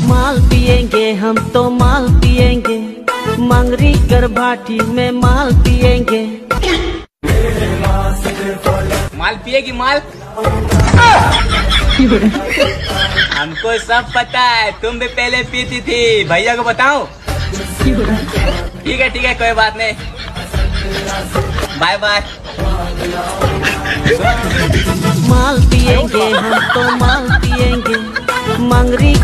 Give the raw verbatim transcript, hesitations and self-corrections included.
माल पिएंगे हम तो माल पिएंगे, मंगरी गर्भाठी में माल पिएंगे। माल पिएगी माल? हमको सब पता है, तुम भी पहले पीती थी, भैया को बताऊं? ठीक है ठीक है, कोई बात नहीं, बाय बाय। माल पिएंगे हम तो माल पिएंगे, मंगरी